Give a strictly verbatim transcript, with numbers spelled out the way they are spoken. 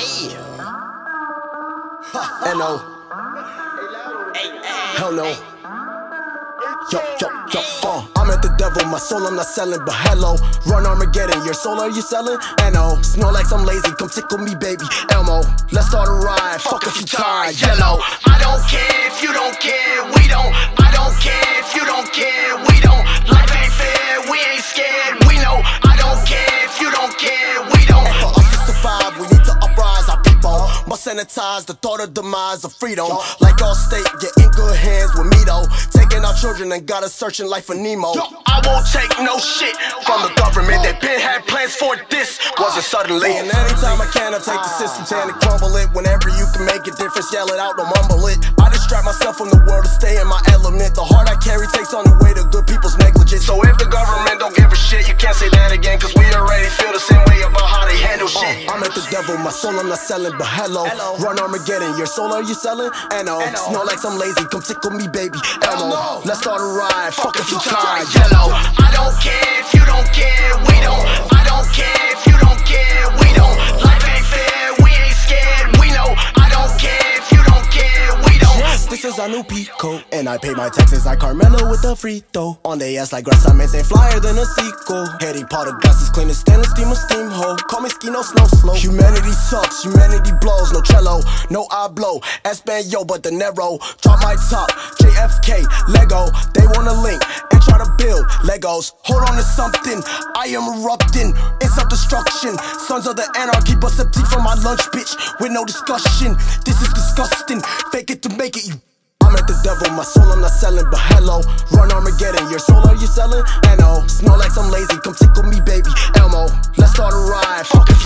Hey. N O. Hell no. Yo, yo, yo, uh, I'm at the devil, my soul I'm not selling, but hello. Run Armageddon, your soul are you selling? N O. Snorlax, I'm lazy, come tickle me, baby. Elmo, let's start a ride, fuck if you tired. Yellow, I don't care if you don't care, we don't. I don't care if you don't care, we don't. Life ain't fair, we ain't scared, we know. I don't care if you don't care, we don't. And for us to survive, we need to uprise our people. Must sanitize the thought of demise of freedom. Like Allstate, get in good hands with me though. Taking our children and got us searching like for Nemo. I won't take no shit from the government. They been had plans for this, wasn't suddenly. And anytime I can, I take the system's hand and crumble it. Whenever you can make a difference, yell it out, don't mumble it. I distract myself from the world to stay in my element. The heart I carry takes on the weight of good people's negligence. So if the government don't give a shit, you can't say that again, cause we already feel the same way about how they handle shit. uh, I'm at the devil, my soul I'm not selling, but hello, hello. Run Armageddon, your soul are you selling? N O. Snorlax, I'm lazy, come tickle me, baby. Elmo, let's start a ride, fuck if you tired. Yellow, I don't care if you don't care, we don't. I don't care if you don't care, we don't. Life ain't fair, we ain't scared, we know. I don't care if you don't care, we don't. Yes, this is our new Pico, and I pay my taxes like Carmelo with a free throw. On the ass like grass, I mean, ain't flyer than a sequel. Heady pot of glasses, clean as stainless steam a steam hole. Call me ski, no snow slow. Humanity sucks, humanity blows, no cello, no I blow. Espanol, but the Nero. Drop my top, J F K, Lego. They wanna link and try to build Legos. Hold on to something, I am erupting. It's up destruction. Sons of the anarchy, bust up tea from my lunch, bitch, with no discussion. This is disgusting. Fake it to make it, you. I'm at the devil, my soul I'm not selling, but hello. Run Armageddon, your soul are you selling? N O. Snorlax, I'm lazy, come tickle me, baby. Elmo, let's start a ride, fuck it.